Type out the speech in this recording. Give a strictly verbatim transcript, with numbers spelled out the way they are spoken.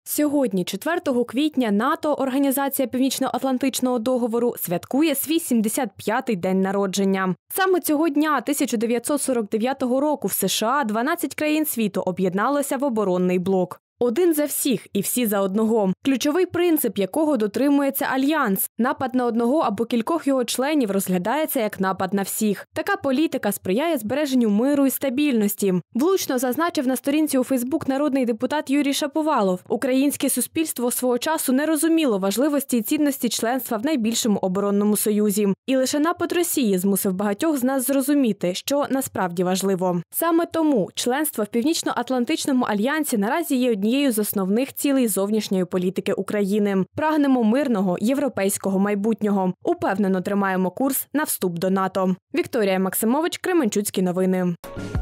Сьогодні, четвертого квітня, НАТО, Організація Північно-Атлантичного договору, святкує свій сімдесят п'ятий день народження. Саме цього дня тисяча дев'ятсот сорок дев'ятого року в США дванадцять країн світу об'єдналося в оборонний блок. Один за всіх і всі за одного. Ключовий принцип, якого дотримується Альянс. Напад на одного або кількох його членів розглядається як напад на всіх. Така політика сприяє збереженню миру і стабільності. Влучно зазначив на сторінці у Фейсбук народний депутат Юрій Шаповалов. Українське суспільство свого часу не розуміло важливості і цінності членства в найбільшому оборонному союзі. І лише напад Росії змусив багатьох з нас зрозуміти, що насправді важливо. Саме тому членство в Північно-Атлантичному альянсі наразі є однією з основних цілей зовнішньої політики України. Прагнемо мирного, європейського майбутнього. Упевнено тримаємо курс на вступ до НАТО. Вікторія Максимович, Кременчуцькі новини.